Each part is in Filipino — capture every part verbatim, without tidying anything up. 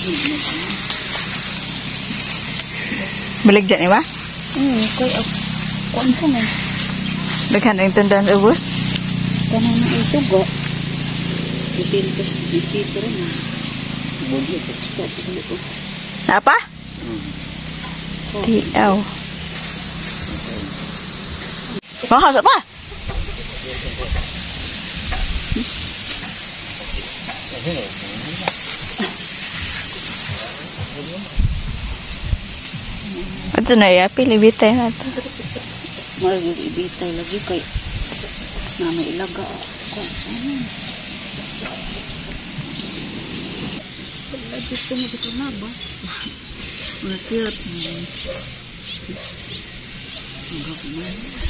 Balik dyan, iba? Hmm, kaya kuan ko na. Daghan ang tandaan ubos? Kanang na isugo. Isintos, isito rin na. Bodi ko, stop ko. Apa? Tiaw. Mahal apa? Ito na ya, pilih bitay na ito. Mahal ibitay lagi kay na may ilaga. Lagi ito mo dito na ba? Wala tiyot. Hanggang na.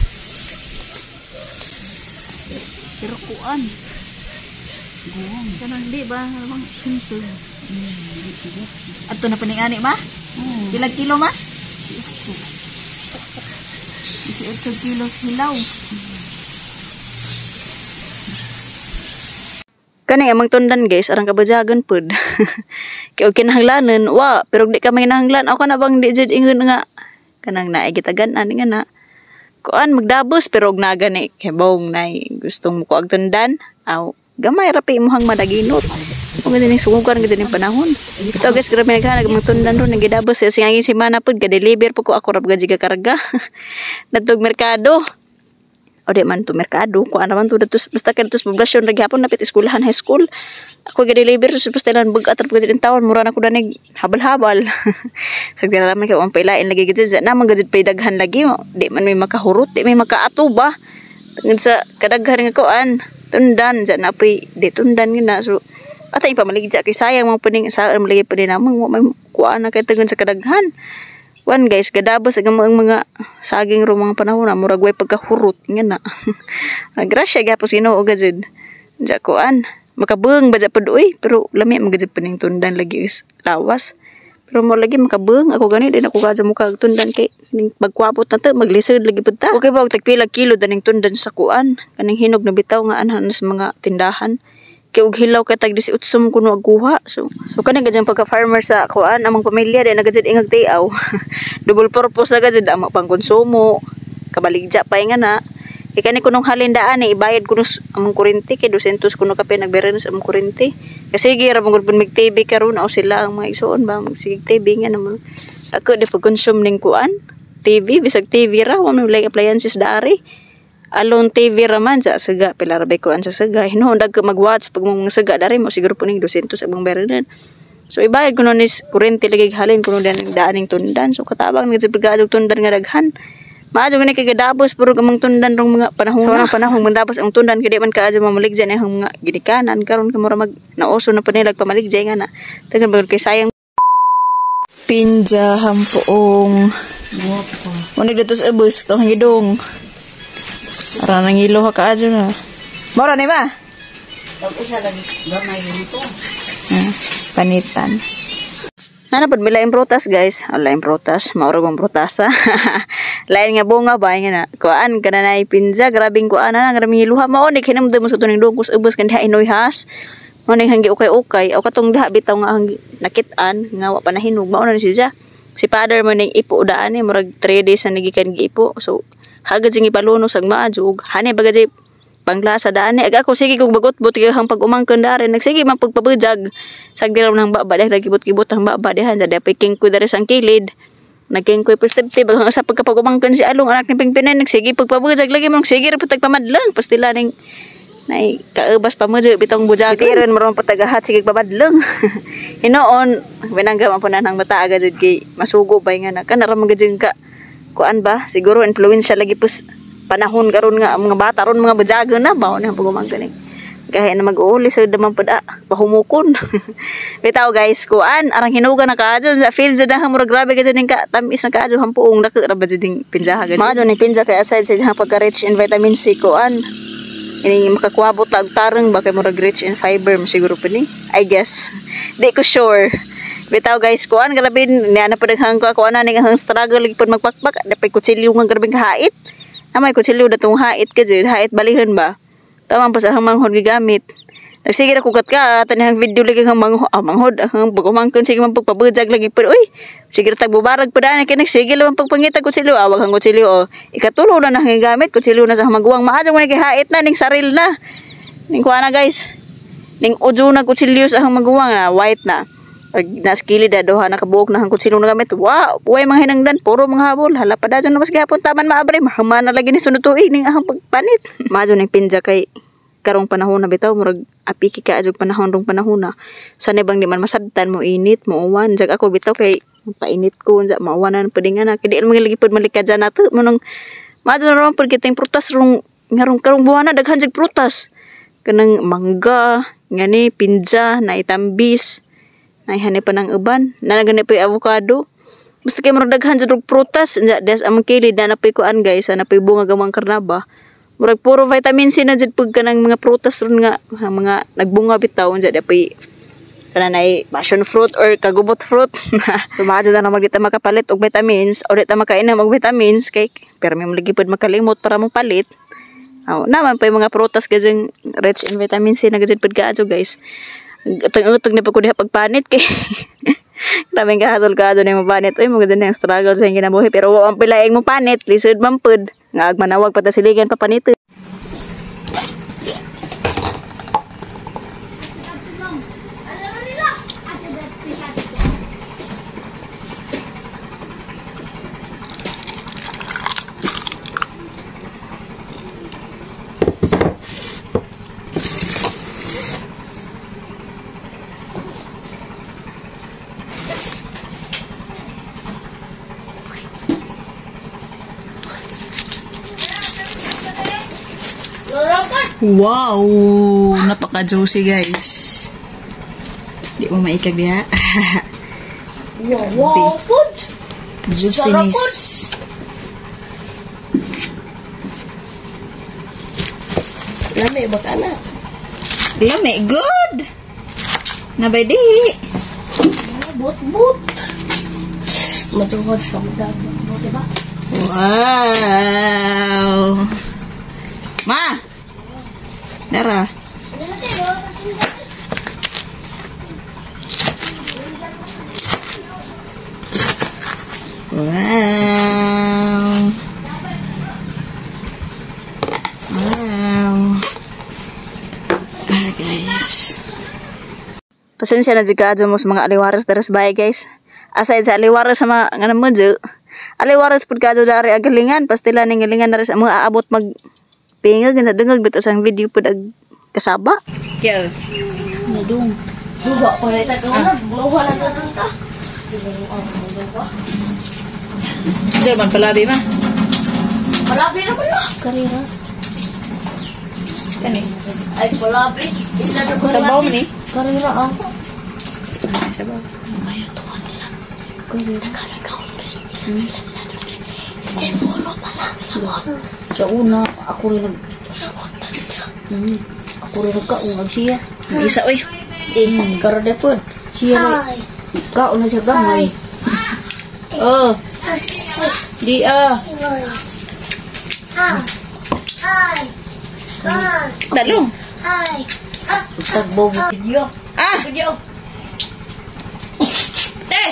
Pero kuan. Guwang. Kanang di ba? Habang pinsel. Ato na paningani ma? Ilang kilo ma? eighteen kilos hilaw. Kani amang tundan guys, arang kabajagan pud. Kay okay kinahanglanon, wa, pero di ka may nahanglan. Ako na bang di jud ingon nga kanang naay gitagan-an nga na. Kuan magdabos pero og naga ni kay bong nay gustong mo ko ag tundan. Aw, gamay rapi imong madaginot. Kung ganin sugar nga ganin panahon. Ito guys, grabe naghanag mga tundan ron nagidabos sa singangin semana pud ga-deliver po ko ako rab gaji karga. Natog merkado. O di man to merkado ko ana man to datos basta kadtos poblasyon lagi hapon napit eskwelahan high school. Ako ga-deliver sa pastelan bug atar pud din taon mura na ko danig habal-habal. Sa galaman kay ang pailain lagi gid na man gid paidaghan lagi di man may makahurot di may makaato ba. Tungod sa kadaghan nga kuan tundan dyan na pay di tundan nga so atay pamaligja kay sayang mo puning sa malagi pa din namang may kuan na kay tungod sa kadaghan. Wan guys, gadabas ang mga saging ro mga panahon na murag way pagkahurot nga na. Grasya gyapon sino og gid. Ja kuan, makabeng ba pud oy, pero lami magajud paning tundan lagi is lawas. Pero mo lagi makabeng ako gani din ako kaja mo kag tundan kay ning pagkwapot na to maglisod lagi pud ta. Okay ba og tagpila kilo daning tundan sa kuan, kaning hinog na bitaw nga anhan sa mga tindahan. Kay og hilaw kay tag eighteen kuno aguha. So so kani gajang pagka farmer sa kuan among pamilya din nagajud ingag tiaw. Double purpose na gajud amo pang konsumo, kabaligja pa nga na. Kay kani kunong halindaan ni ibayad kuno among kuryente kay two hundred kuno kape nagberenan sa among kuryente. Kasi gi ra mong mig T V karon aw sila ang mga igsoon ba magsig T V nga naman. Ako di pag-consume ning kuan T V bisag T V ra wa man like appliances daari. Alone T V raman sa saga pila ra bay kuan sa saga hinundag ka mag-watch pag mga saga dari mo siguro puning two hundred abang berenan. So ibayad kuno ni kuryente lagi halin kuno dan daaning tundan so katabang nga pagkaadog tundan nga daghan. Maajo gani kay gadabos puro kamang tundan rong mga panahon. So nang panahon mandabos ang tundan kay di man kaajo mamaligja na ang mga ginikanan karon ka mura mag nauso na panilag pamaligja nga na. Tagan bagod kay sayang pinja hampoong. Mo ni datos ebus to hangidong. Para nangilo ha ka na. Mora ni ba? Pag usa lagi gamay nito. Hmm, panitan. Nana pud milaing prutas guys. Lain prutas, mauro gong prutasa. Lain nga bunga ba nga na. Kuan kana nay pinja, grabing kuan na grabing iluha mao ni hinamdem mo sa tuning dungkos ubos kan diha inoy has. Mao ni hanggi ukay-ukay o katong diha bitaw nga hanggi nakit-an nga wa pa nahinog mao na siya. Si father mo ning ipo daan ni murag three days na nagikan giipo. So hagad sing ipaluno sang maajog hani bagay panglasa daan ni aga ko sige kog bagot buti hang pag umangken dari nagsige man pagpabujag sagdiraw nang baba deh lagi kibot ang baba dehan sa dapiking ko dari sang kilid naging ko pastibti bagang sa pagkapag umangken si along anak ni Pingpinan nagsige pagpabujag lagi mo sige ra patag pamadlang pastila ning nay kaubas pamudyo bitong bujag tiren maron patagahat sige pamadlang hinoon binangga man punan ang bata aga jud kay masugo bay nga na kana ra magajeng ka kuan ba siguro influensya lagi pus panahon karon nga mga bata ron mga bajagon na ba na pagumang gani gahe na mag-uuli sa damang pada pahumukon bitaw guys kuan arang hinuga na kaadyo sa field sa dahang murag grabe gid ning ka tamis na kaadyo hampuong dako ra ba jud pinjaha gid maajo ni pinja kay aside sa jang pagka rich in vitamin C kuan ini makakuabot lag tarong ba kay murag rich in fiber siguro pa ni I guess di ko sure. Bitaw guys, kuan grabe niana pa daghang ko kuan ani hang struggle lagi pud magpakpak dapay kutsilyo nga grabe hait. Amay kutsilyo datong hait ka jud, hait balihan ba. Tamang pa sa hang manghod gigamit. Sige na kugat ka, tanihang video lagi kang manghod, ah, manghod, ang pagkumangkon, sige man pagpabujag lagi pa, uy, sige na tagbubarag pa daan, kaya sige lang pagpangita kutsilyo, awag ang kutsilyo, o, ikatulo na nang gamit, kutsilyo na sa maguwang, maadang mo na kihait na, ning saril na, ning kuha na guys, ning ujo na kutsilyo sa maguwang na, white na, pag naskili da, doha nakabuok na ang kutsilyo na gamit, wow, buhay mga hinangdan, puro mga habol, hala pa da dyan na mas gapon, taman maabre, mahama na lagi ni sunutuin, ning ahang pagpanit, maadyo ning pinja kay, karong panahon na bitaw murag apiki ka adjog panahon rong panahon na sana bang di man masadtan mo init mo uwan jag ako bitaw kay painit ko unsa mauwanan pedingan na kay di man lagi pud malikad na to manong maadto na ron pud kiteng prutas rong ngarong karong buwan na daghan jag prutas kanang mangga ngani pinja na itambis na ihani pa ng uban na gani pa avocado basta kay murag daghan jag prutas nya des amang kilid na napay kuan guys na napay bunga gamang karnaba. Murag puro vitamin C na jud pug kanang mga prutas ron nga mga nagbunga bitaw unsa dapat kananay passion fruit or kagubot fruit. So maadyo na na magdita makapalit og vitamins or dita makainom og vitamins kay pero may lagi pud makalimot para mong palit. Aw naman pa yung mga prutas kay rich in vitamin C na gud pud kaadyo guys. Utog-utog na pag ko diha pagpanit kay Daming kahasol ka doon yung mapanit. Uy, mga doon yung struggle sa yung kinabuhi. Pero ang pilaing mo panit, lisod mampud. Nga agmanawag patasiligan papanito. Wow, napaka-juicy guys. Di mo maikag ya. Wow, wow, food. Juiciness. Lami ba ka na? Lami, good. Nabay di. But-but. Matuhod ka mo dapat mo, diba? Wow. Ma. Dara. Wow. Wow. Ah, guys. Pasensya na jika adyo mo sa mga aliwaras daras bahay guys. Aside sa aliwaras sa mga nga naman dyo. Aliwaras pud kadyo dari agalingan. Pastila ning galingan daras mga aabot mag tingag sa dungag bitaw sang video pud ag kasaba. Kel. Nadung. Buwa pa ita ka na, buwa na ta ta. Diyan man palabi ma. Palabi na pala. Karira. Kani. Ay palabi. Ila na ko. Sabaw mo ni. Karira ako. Sabaw. Ayo to kanila. Karira kala ka. Hmm. Semolo pa lang sa Sa una, ako rin nag... Hmm. Ako rin nagkaungag siya. Isa oy. Eh, karade po. Siya rin. Kaon na siya gamay. Oh. Di ah. Dalong. Pagbobo. Video. Ah. Video. Te!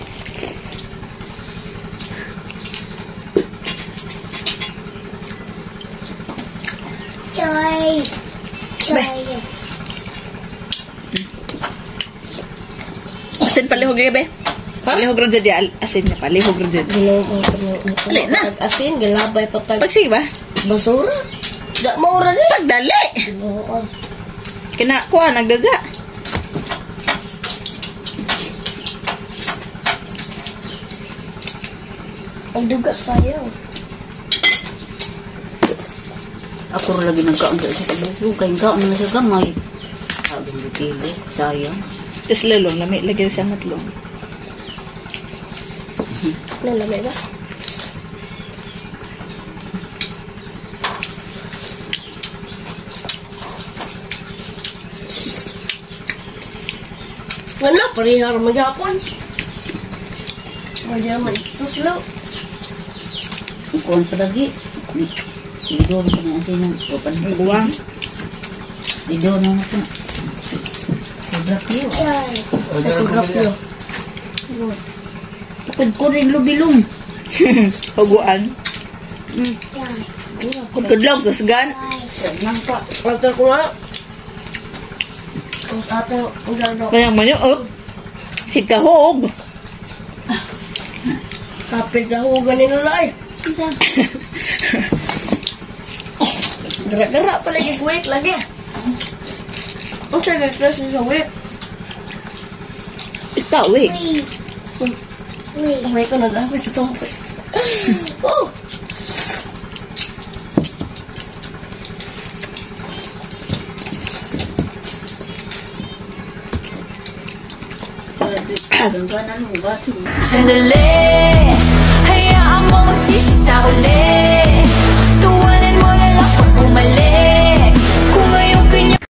Choy. Choy. Asin palihog lagi be. Palihog ron jadi asin na palihog ron jadi. Alin na. Asin, galabay patag. Pagsi ba? Basura. Da maura ni. Pagdali. Oo. Kina kuha nagdaga. Ang duga sayaw. Ako rin lagi nagkaon sa isa tabuso. Kaya kaon na sa gamay. Sabi mo kili. Sayang. Tapos lalong, lami lagi sa matlong. Nalamay ba? Wala, parihar magyapon. Magyamay. Ito sila. Kuhan sa lagi. Lido na na asin ng kapan. Buwang. Lido na na ito. Rapio. Rapio. Tukod ko rin lubilong. Huguan. Kudlog, kusgan. Nangka. Alter ko na. Kung sa ato, ulan na. Kaya manyuot. Hikahog. Kapit sa hugan nila ay. Gara-gara pa lagi kuwit lagi. Ang sabi stress sa wit. Ikaw eh. Umay ko na dapat sa tong. Oh! Gangganan mo ba? Sandali, hayaan mo magsisi sa huli.